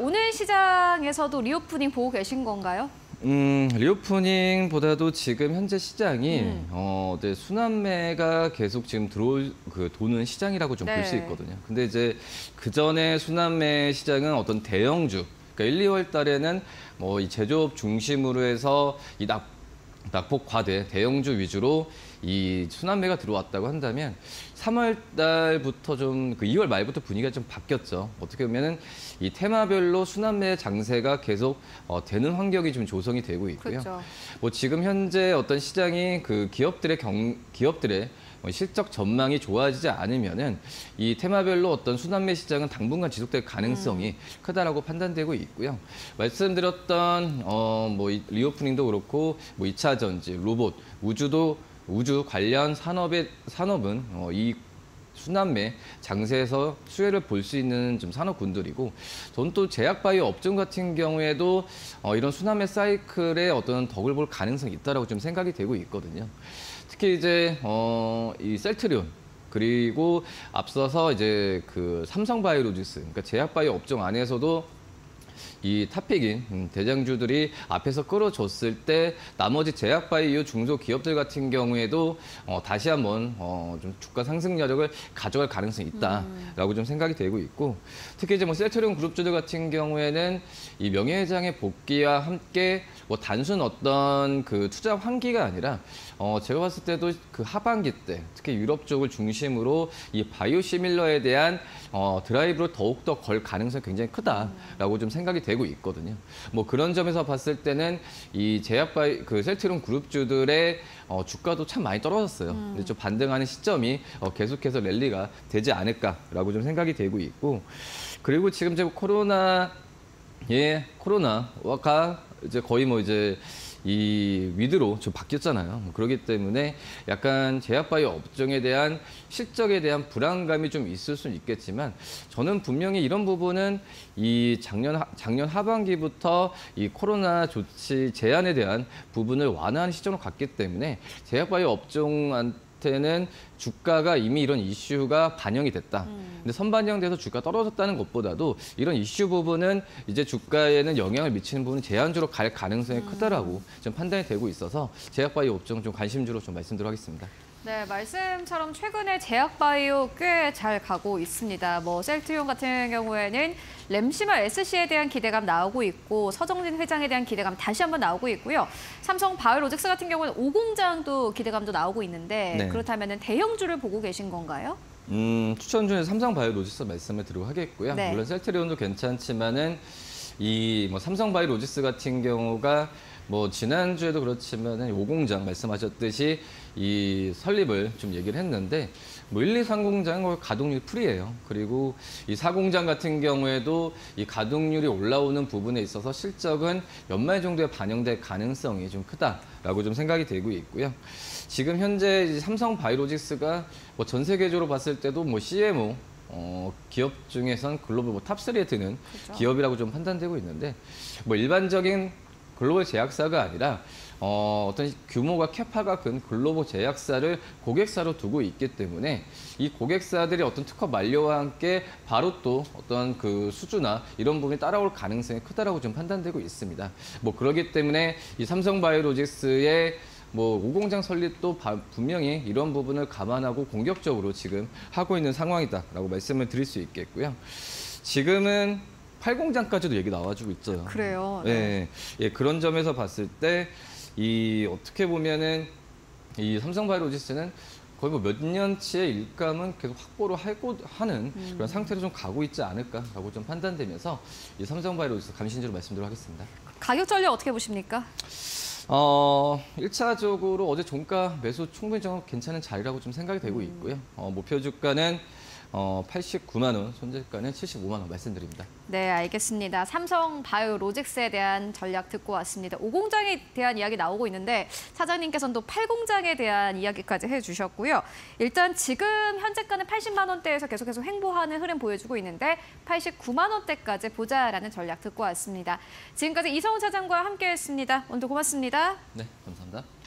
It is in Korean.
오늘 시장에서도 리오프닝 보고 계신 건가요? 리오프닝보다도 지금 현재 시장이 네, 순환매가 계속 지금 도는 시장이라고 좀 볼 수 네. 있거든요. 근데 이제 그 전에 순환매 시장은 어떤 대형주, 그러니까 1, 2월 달에는 뭐 이 제조업 중심으로 해서 이 낙폭 과대 대형주 위주로 이 순환매가 들어왔다고 한다면 3월 달부터 좀 그 2월 말부터 분위기가 좀 바뀌었죠. 어떻게 보면은 이 테마별로 순환매 장세가 계속 되는 환경이 좀 조성이 되고 있고요. 그렇죠. 뭐 지금 현재 어떤 시장이 그 기업들의 실적 전망이 좋아지지 않으면은 이 테마별로 어떤 순환매 시장은 당분간 지속될 가능성이 크다라고 판단되고 있고요. 말씀드렸던 뭐 리오프닝도 그렇고 뭐 2차 전지, 로봇, 우주 관련 산업은 이 순환매 장세에서 수혜를 볼 수 있는 좀 산업군들이고, 저는 또 제약바이오 업종 같은 경우에도 이런 순환매 사이클에 어떤 덕을 볼 가능성이 있다라고 좀 생각이 되고 있거든요. 특히 이제 이 셀트리온, 그리고 앞서서 이제 그 삼성바이오로직스, 그러니까 제약바이오 업종 안에서도 이 탑픽인 대장주들이 앞에서 끌어줬을 때 나머지 제약바이오 중소기업들 같은 경우에도 다시 한번 좀 주가 상승 여력을 가져갈 가능성이 있다라고 좀 생각이 되고 있고, 특히 이제 뭐 셀트리온 그룹주들 같은 경우에는 이 명예회장의 복귀와 함께 뭐 단순 어떤 그 투자 환기가 아니라 제가 봤을 때도 그 하반기 때 특히 유럽 쪽을 중심으로 이 바이오시밀러에 대한 드라이브를 더욱더 걸 가능성이 굉장히 크다라고 좀 생각이 되고 있거든요. 뭐 그런 점에서 봤을 때는 이 그 셀트리온 그룹주들의 주가도 참 많이 떨어졌어요. 근데 좀 반등하는 시점이 계속해서 랠리가 되지 않을까라고 좀 생각이 되고 있고, 그리고 지금 이제 코로나가 이제 거의 뭐 이제 이 위드로 좀 바뀌었잖아요. 그렇기 때문에 약간 제약바이오 업종에 대한 실적에 대한 불안감이 좀 있을 수는 있겠지만, 저는 분명히 이런 부분은 이 작년 하반기부터 이 코로나 조치 제한에 대한 부분을 완화하는 시점으로 갔기 때문에 제약바이오 업종한테는 주가가 이미 이런 이슈가 반영이 됐다. 근데 선반영돼서 주가 떨어졌다는 것보다도 이런 이슈 부분은 이제 주가에는 영향을 미치는 부분은 제한주로 갈 가능성이 크다라고 좀 판단이 되고 있어서 제약바이오 업종 좀 관심주로 좀 말씀드리겠습니다. 네, 말씀처럼 최근에 제약바이오 꽤 잘 가고 있습니다. 뭐 셀트리온 같은 경우에는 램시마 SC에 대한 기대감 나오고 있고, 서정진 회장에 대한 기대감 다시 한번 나오고 있고요. 삼성바이오로직스 같은 경우는 오공장도 기대감도 나오고 있는데, 네. 그렇다면 대형주를 보고 계신 건가요? 추천 중에 삼성바이오로직스 말씀을 드리도록 하겠고요. 네. 물론 셀트리온도 괜찮지만은 이 뭐 삼성바이오로직스 같은 경우가 뭐 지난주에도 그렇지만 오공장 말씀하셨듯이 이 설립을 좀 얘기를 했는데, 뭐 1, 2, 3공장은 가동률 풀이에요. 그리고 이 4공장 같은 경우에도 이 가동률이 올라오는 부분에 있어서 실적은 연말 정도에 반영될 가능성이 좀 크다라고 좀 생각이 되고 있고요. 지금 현재 삼성바이오로직스가 뭐 전 세계적으로 봤을 때도 뭐 CMO 기업 중에선 글로벌 뭐 탑3에 드는 그렇죠. 기업이라고 좀 판단되고 있는데, 뭐 일반적인 글로벌 제약사가 아니라 어떤 규모가 캐파가 큰 글로벌 제약사를 고객사로 두고 있기 때문에 이 고객사들이 어떤 특허 만료와 함께 바로 또 어떤 그 수주나 이런 부분이 따라올 가능성이 크다라고 좀 판단되고 있습니다. 뭐 그렇기 때문에 이 삼성바이오로직스의 뭐 오공장 설립도 분명히 이런 부분을 감안하고 공격적으로 지금 하고 있는 상황이다라고 말씀을 드릴 수 있겠고요. 지금은 8공장까지도 얘기 나와주고 있죠. 그래요. 네. 예, 그런 점에서 봤을 때 이 어떻게 보면은 이 삼성바이오로직스는 거의 뭐 몇 년치의 일감은 계속 확보를 하는 그런 상태로 좀 가고 있지 않을까라고 좀 판단되면서 이 삼성바이오로직스 감신주로 말씀드리도록 하겠습니다. 가격 전략 어떻게 보십니까? 1차적으로 어제 종가 매수 충분히 좀 괜찮은 자리라고 좀 생각이 되고 있고요. 목표 주가는 89만 원, 손절가는 75만 원 말씀드립니다. 네, 알겠습니다. 삼성바이오로직스에 대한 전략 듣고 왔습니다. 5공장에 대한 이야기 나오고 있는데 사장님께서는 또 8공장에 대한 이야기까지 해주셨고요. 일단 지금 현재가는 80만 원대에서 계속해서 횡보하는 흐름 보여주고 있는데 89만 원대까지 보자라는 전략 듣고 왔습니다. 지금까지 이성훈 차장과 함께했습니다. 오늘도 고맙습니다. 네, 감사합니다.